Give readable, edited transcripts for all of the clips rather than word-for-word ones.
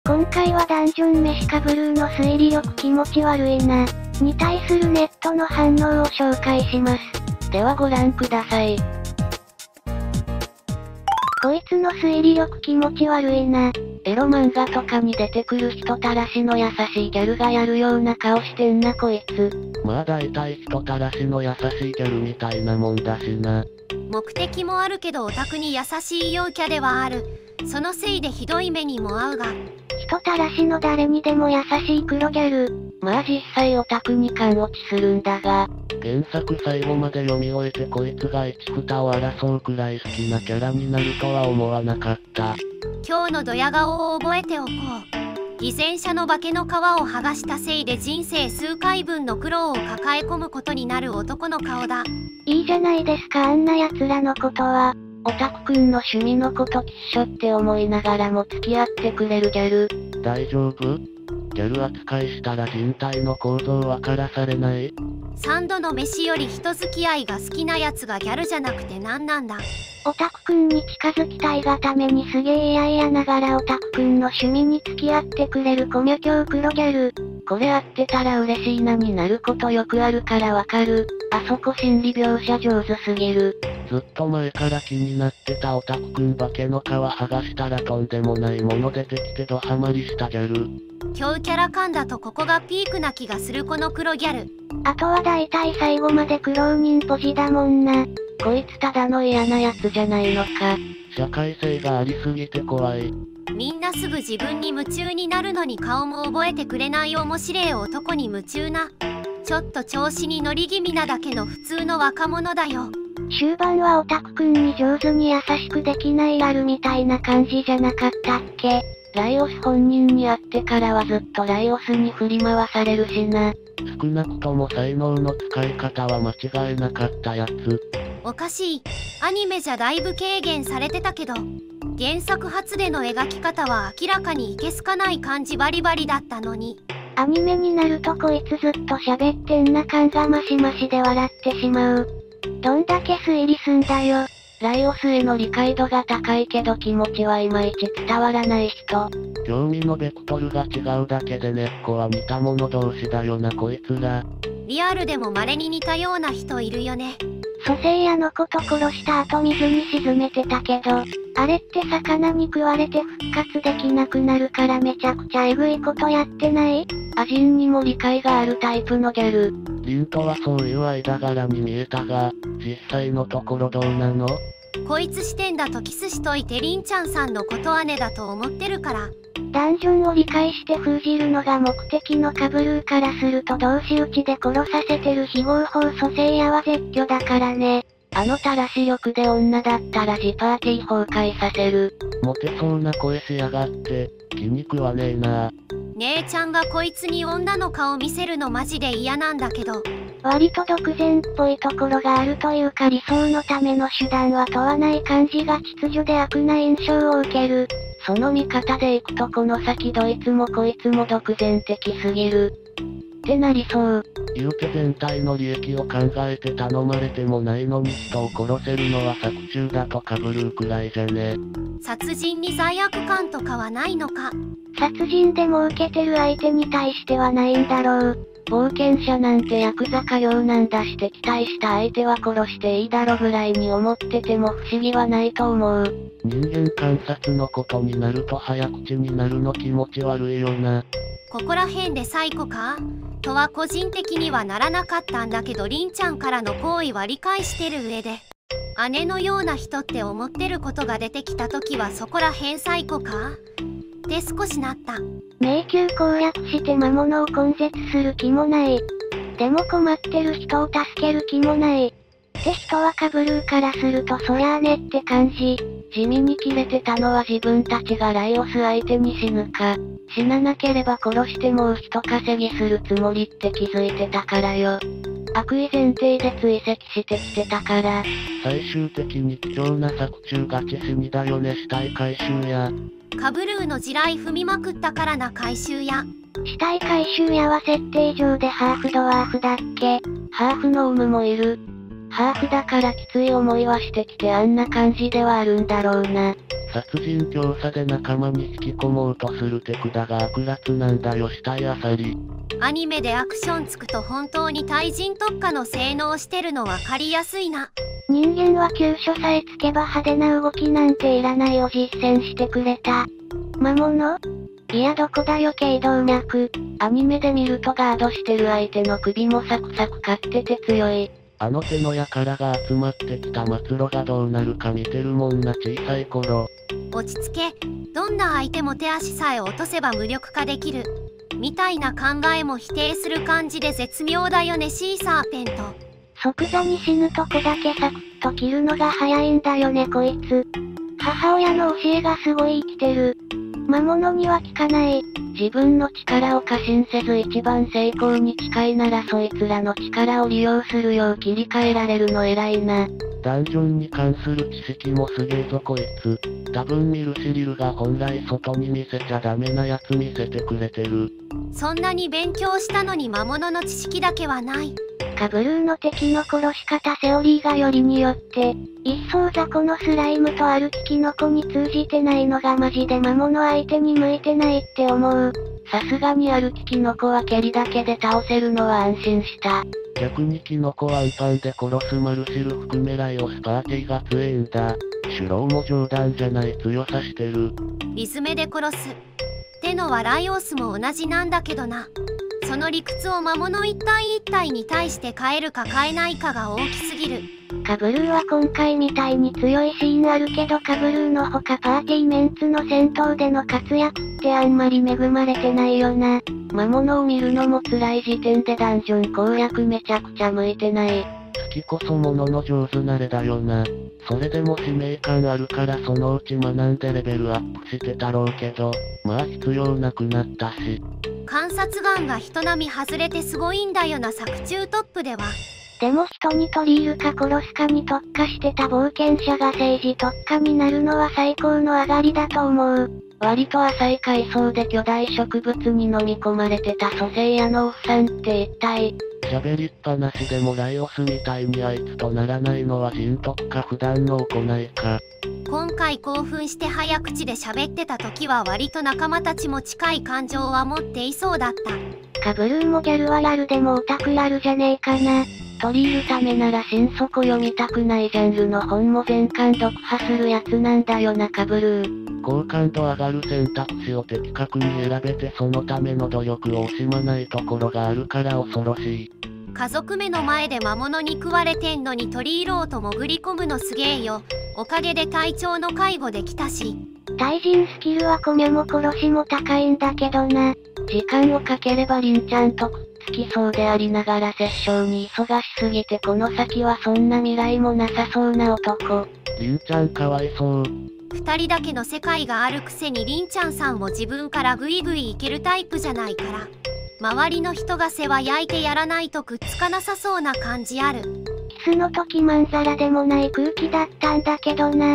今回はダンジョンメシカブルーの推理力気持ち悪いなに対するネットの反応を紹介します。 ではご覧ください。 こいつの推理力気持ち悪いな。 エロ漫画とかに出てくる人たらしの優しいギャルがやるような顔してんなこいつ。 まあ大体人たらしの優しいギャルみたいなもんだしな。 目的もあるけどオタクに優しい陽キャではある。そのせいでひどい目にも遭うが。 人たらしの誰にでも優しい黒ギャル。 まあ実際オタクに勘落ちするんだが。 原作最後まで読み終えてこいつが一二を争うくらい好きなキャラになるとは思わなかった。 今日のドヤ顔を覚えておこう。偽善者の化けの皮を剥がしたせいで人生数回分の苦労を抱え込むことになる男の顔だ。 いいじゃないですかあんな奴らのことは。 オタクくんの趣味のこときっしょって思いながらも付き合ってくれるギャル。 大丈夫？ギャル扱いしたら人体の構造わからされない？ 三度の飯より人付き合いが好きなやつがギャルじゃなくて何なんだ。 オタクくんに近づきたいがためにすげえ嫌々ながらオタクくんの趣味に付き合ってくれるコミュ狂黒ギャル。 これ合ってたら嬉しいなになることよくあるからわかる。あそこ心理描写上手すぎる。 ずっと前から気になってたオタクくん化けの皮剥がしたらとんでもないもの出てきてドハマりしたギャル。 今日キャラ感だとここがピークな気がするこの黒ギャル。 あとは大体最後まで苦労人ポジだもんな。 こいつただの嫌なやつじゃないのか。 社会性がありすぎて怖い。 みんなすぐ自分に夢中になるのに顔も覚えてくれない面白い男に夢中な。ちょっと調子に乗り気味なだけの普通の若者だよ。 終盤はオタクくんに上手に優しくできないやるみたいな感じじゃなかったっけ。 ライオス本人に会ってからはずっとライオスに振り回されるしな。 少なくとも才能の使い方は間違えなかったやつ。 おかしい。アニメじゃだいぶ軽減されてたけど、原作初での描き方は明らかにいけすかない感じバリバリだったのに。 アニメになるとこいつずっと喋ってんな感がマシマシで笑ってしまう。どんだけ推理すんだよ。 ライオスへの理解度が高いけど気持ちはいまいち伝わらない人。 興味のベクトルが違うだけで根っこは似た者同士だよなこいつら。 リアルでも稀に似たような人いるよね。 蘇生屋のこと殺した後水に沈めてたけど、あれって魚に食われて復活できなくなるからめちゃくちゃエグいことやってない？ アジンにも理解があるタイプのギャル。 リンとはそういう間柄に見えたが、実際のところどうなの？ こいつ視点だとキスしといてリンちゃんさんのこと姉だと思ってるから。 ダンジョンを理解して封じるのが目的のカブルーからすると同士討ちで殺させてる非合法蘇生屋は絶叫だからね。 あのたらし力で女だったらジパーティー崩壊させる。 モテそうな声しやがって、気に食わねえな。 姉ちゃんがこいつに女の顔見せるのマジで嫌なんだけど。 割と独善っぽいところがあるというか理想のための手段は問わない感じが秩序で悪な印象を受ける。 その見方でいくとこの先どいつもこいつも独善的すぎる。ってなりそう。 言うて全体の利益を考えて頼まれてもないのに人を殺せるのは作中だとかぶるくらいじゃね。 殺人に罪悪感とかはないのか？ 殺人でも受けてる相手に対してはないんだろう。 冒険者なんてヤクザかようなんだして期待した相手は殺していいだろぐらいに思ってても不思議はないと思う。 人間観察のことになると早口になるの気持ち悪いよな。 ここら辺で最高かとは個人的にはならなかったんだけどりんちゃんからの好意は理解してる上で、姉のような人って思ってることが出てきた時はそこら辺最高かって少しなった。 迷宮攻略して魔物を根絶する気もない。でも困ってる人を助ける気もない。って人はカブルーからするとそりゃあねって感じ。 地味にキレてたのは自分たちがライオス相手に死ぬか、死ななければ殺してもう人稼ぎするつもりって気づいてたからよ。悪意前提で追跡してきてたから。 最終的に貴重な作中勝ち死にだよね死体回収や。 カブルーの地雷踏みまくったからな回収や。 死体回収屋は設定上でハーフドワーフだっけ？ ハーフの有無もいる。ハーフだからきつい思いはしてきてあんな感じではあるんだろうな。 殺人教唆で仲間に引き込もうとする手札が悪辣なんだよ死体あさり。 アニメでアクションつくと本当に対人特化の性能してるの分かりやすいな。 人間は急所さえつけば派手な動きなんていらないを実践してくれた。魔物？いやどこだよ頸動脈。 アニメで見るとガードしてる相手の首もサクサク勝ってて強い。 あの手の輩が集まってきた末路がどうなるか見てるもんな小さい頃。 落ち着け。どんな相手も手足さえ落とせば無力化できる。みたいな考えも否定する感じで絶妙だよねシーサーペント。 即座に死ぬとこだけサクッと切るのが早いんだよねこいつ。母親の教えがすごい生きてる。魔物には効かない。 自分の力を過信せず一番成功に近いならそいつらの力を利用するよう切り替えられるの偉いな。 ダンジョンに関する知識もすげえぞこいつ。多分ミルシリルが本来外に見せちゃダメなやつ見せてくれてる。 そんなに勉強したのに魔物の知識だけはない。 カブルーの敵の殺し方セオリーがよりによって、一層雑魚のスライムと歩きキノコに通じてないのがマジで魔物相手に向いてないって思う。 さすがに歩きキノコは蹴りだけで倒せるのは安心した。 逆にキノコワンパンで殺すマルシル含めライオスパーティーが強えんだ。シュローも冗談じゃない強さしてる。 リズメで殺す。ってのはライオスも同じなんだけどな。その理屈を魔物一体一体に対して変えるか変えないかが大きすぎる。 カブルーは今回みたいに強いシーンあるけどカブルーのほかパーティーメンツの戦闘での活躍ってあんまり恵まれてないよな。 魔物を見るのも辛い時点でダンジョン攻略めちゃくちゃ向いてない。 好きこそものの上手なれだよな。それでも使命感あるからそのうち学んでレベルアップしてたろうけど、まあ必要なくなったし。 観察眼が人並み外れてすごいんだよな作中トップでは。 でも人に取り入るか殺すかに特化してた冒険者が政治特化になるのは最高の上がりだと思う。 割と浅い階層で巨大植物に飲み込まれてた蘇生屋のおっさんって一体。 喋りっぱなしでもライオスみたいにあいつとならないのは人徳か普段の行いか。 今回興奮して早口で喋ってた時は割と仲間たちも近い感情は持っていそうだった。 カブルーもギャルはラルでもオタクラルじゃねえかな。 取り入るためなら心底読みたくないジャンルの本も全巻読破するやつなんだよなカブルー。 好感度上がる選択肢を的確に選べてそのための努力を惜しまないところがあるから恐ろしい。 家族目の前で魔物に食われてんのに取り入ろうと潜り込むのすげえよ。おかげで隊長の介護できたし。 対人スキルはコミャも殺しも高いんだけどな。 時間をかければリンちゃんとくっつきそうでありながら殺生に忙しすぎてこの先はそんな未来もなさそうな男。 リンちゃんかわいそう。 二人だけの世界があるくせにリンちゃんさんも自分からグイグイいけるタイプじゃないから。周りの人が世話焼いてやらないとくっつかなさそうな感じある。 キスの時まんざらでもない空気だったんだけどな。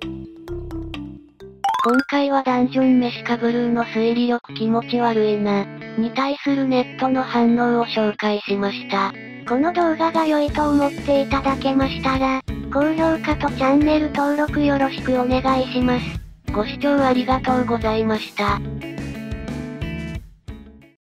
今回はダンジョン飯カブルーの推理力気持ち悪いなに対するネットの反応を紹介しました。 この動画が良いと思っていただけましたら、高評価とチャンネル登録よろしくお願いします。 ご視聴ありがとうございました。